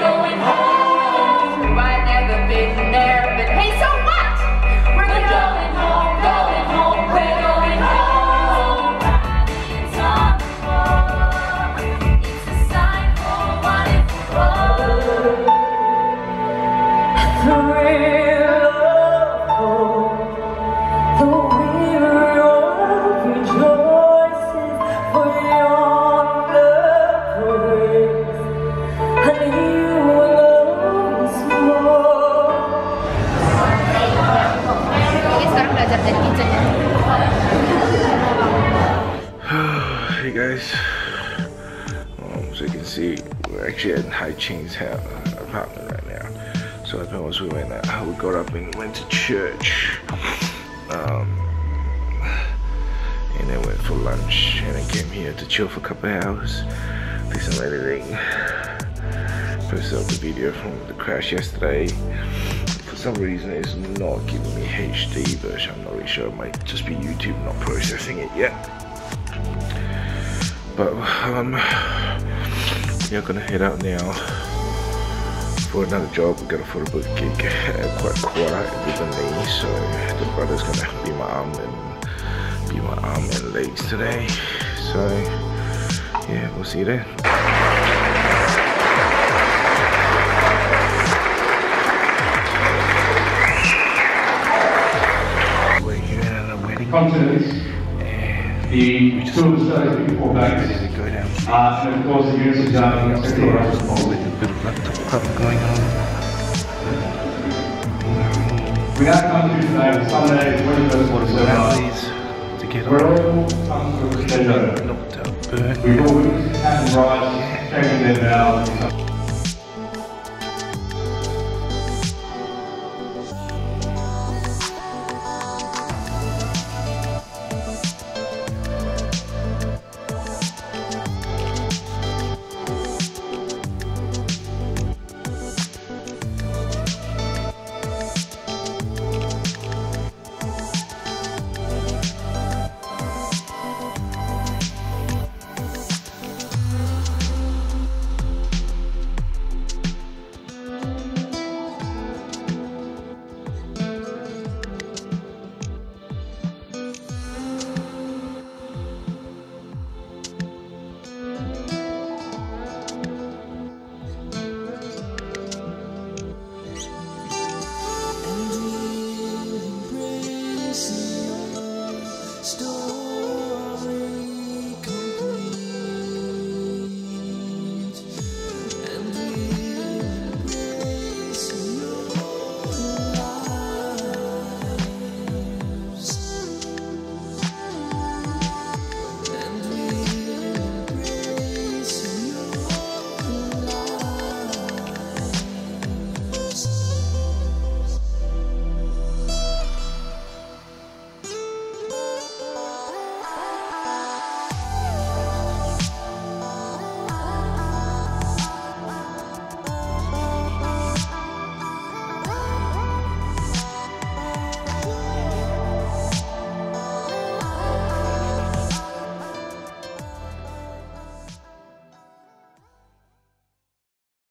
going home. I've never been there, but hey, so what? We're going home, going home, we're going home. It's on the floor. It's a sign for what it's for. The real hope, the weary world rejoices for yonder praise, and you alone is more. Sekarang belajar jadi kitchen. Hey guys, so you can see we're actually at Hai Ching's apartment right now. So what happened was we got up and went to church, and then went for lunch, and then came here to chill for a couple of hours, do some editing, posted up the video from the crash yesterday. For some reason it's not giving me HD version, I'm not really sure, it might just be YouTube not processing it yet. But we're gonna head out now for another job. We got a PhotoBooth gig at quite quiet with the knee, so the brother's gonna be my arm and legs today. So yeah, we'll see you there. We're here at a wedding. Continents, the tour studies before Vegas, and of course the units of Alvin, with a bit of laptop club going on. we now come to today, Sunday, 21st of December. To get We're on. all come to a crescendo. Knocked out, burnt. We've all witnessed Captain Rice changing their vows.